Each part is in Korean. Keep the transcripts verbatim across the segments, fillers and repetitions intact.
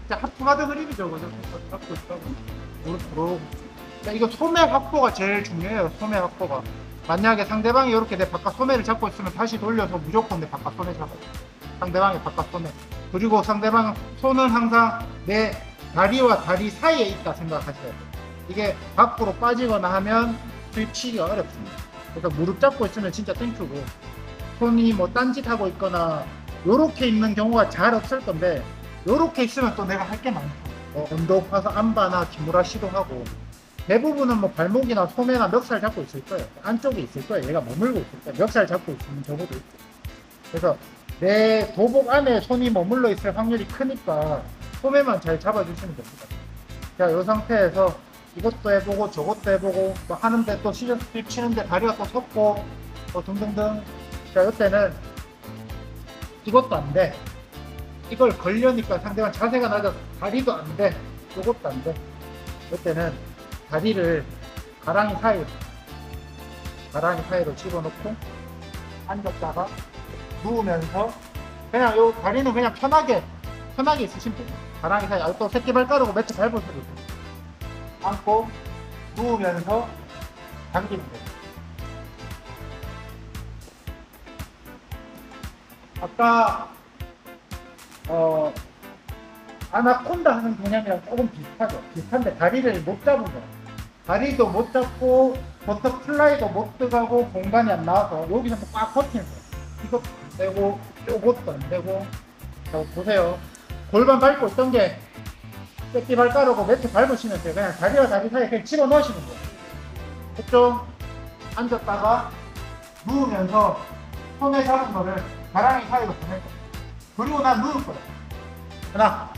진짜 하프가드 그립이죠. 그죠? 잡고 있다고. 무릎 들어오고. 그러니까 이거 소매 확보가 제일 중요해요. 소매 확보가. 만약에 상대방이 이렇게 내 바깥 소매를 잡고 있으면 다시 돌려서 무조건 내 바깥 소매 잡아요. 상대방의 바깥 소매. 그리고 상대방 손은 항상 내 다리와 다리 사이에 있다 생각하셔야 돼요. 이게 밖으로 빠지거나 하면 스위치기가 어렵습니다. 그래서 무릎 잡고 있으면 진짜 땡큐고, 손이 뭐 딴짓하고 있거나 요렇게 있는 경우가 잘 없을 건데, 요렇게 있으면 또 내가 할 게 많죠. 어, 언덕 파서 안바나 기무라 시도하고, 대부분은 뭐 발목이나 소매나 멱살 잡고 있을 거예요. 안쪽에 있을 거예요. 얘가 머물고 있을 거예요. 멱살 잡고 있으면 적어도 있고. 그래서 내 도복 안에 손이 머물러 있을 확률이 크니까 소매만 잘 잡아주시면 됩니다. 자, 이 상태에서 이것도 해보고 저것도 해보고 뭐 하는데 또 시저 스텝 치는데 다리가 또 섰고 또 등등등. 자, 이때는 이것도 안 돼. 이걸 걸려니까 상대방 자세가 낮아서 다리도 안 돼. 이것도 안 돼. 이때는 다리를 가랑이 사이로 가랑이 사이로 집어넣고 앉았다가 누우면서 그냥 요 다리는 그냥 편하게 편하게 있으시면 돼요. 가랑이 사이. 또 새끼발가락으로 매트 밟을 수도 있어요. 앉고 누우면서 당기면 돼요. 아까 어 아나콘다 하는 개념이랑 조금 비슷하죠. 비슷한데 다리를 못 잡은 거예요. 다리도 못 잡고 버터플라이도 못 들어가고 공간이 안 나와서 여기서 꽉 버티는 거예요. 이것도 안 되고 이것도 안 되고. 자, 보세요. 골반 밟고 있던 게 새끼 발가락으로 매트 밟으시면 돼요. 그냥 다리와 다리 사이에 그냥 집어 넣으시는 거예요. 그쪽 앉았다가 누우면서 손에 잡은 거를 가랑이 사이로 보낼 거예요. 그리고 난 누울 거예요. 하나.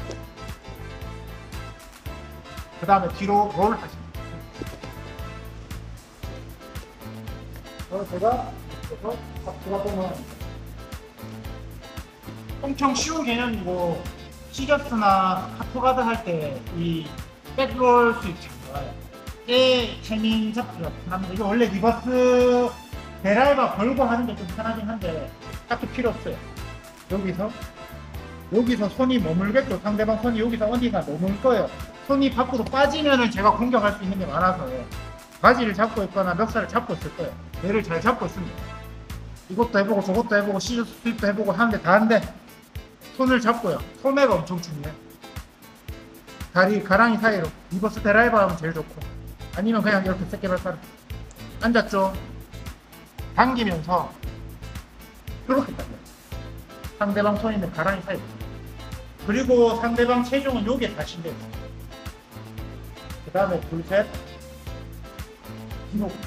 그 다음에 뒤로 롤 하시면 돼요. 그래서 제가 그래서 잡수가 보면 엄청 쉬운 개념이고, 시저스나 하프가드 할 때 이 백롤 스위치 좋아요. 꽤 체닝 잡기가 편합니다. 이거 원래 리버스 베라이바 걸고 하는 게 좀 편하긴 한데 딱히 필요 없어요. 여기서 여기서 손이 머물겠죠. 상대방 손이 여기서 어디가 머물 거예요. 손이 밖으로 빠지면은 제가 공격할 수 있는 게 많아서요. 바지를 잡고 있거나 멱살을 잡고 있을 거예요. 얘를 잘 잡고 있습니다. 이것도 해보고 저것도 해보고 시저 스윕도 해보고 하는데 다 한데 손을 잡고요. 소매가 엄청 중요해요. 다리 가랑이 사이로 리버스 드라이버 하면 제일 좋고, 아니면 그냥 이렇게 새끼발가락 앉았죠. 당기면서 이렇게 당겨요. 상대방 손 있는 가랑이 사이로. 그리고 상대방 체중은 요게 다 실려요. 그 다음에 둘, 셋 뒤로.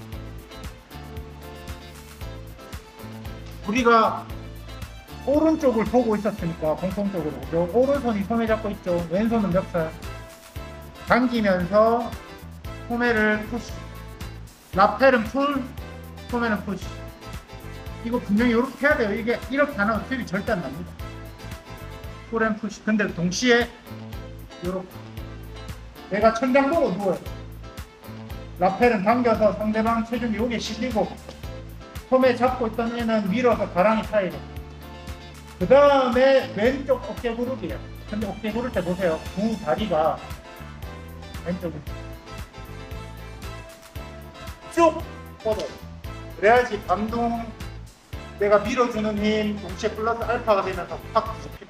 우리가 오른쪽을 보고 있었으니까 공통적으로 요 오른손이 소매 잡고 있죠. 왼손은 멱살. 당기면서 소매를 푸시, 라펠은 풀, 소매는 푸시. 이거 분명히 이렇게 해야 돼요. 이게 이렇게 안 하면 스윕이 절대 안 납니다. 풀 앤 푸시. 근데 동시에 이렇게 내가 천장 보고 누워요. 라펠은 당겨서 상대방 체중이 여기에 실리고, 소매 잡고 있던 애는 밀어서 가랑이 사이로. 그 다음에 왼쪽 어깨 구르기예요. 근데 어깨 구를 때 보세요. 두 다리가 왼쪽에 쭉 뻗어요. 그래야지 반동, 내가 밀어주는 힘 동시에 플러스 알파가 되면서 확 뒤집혀.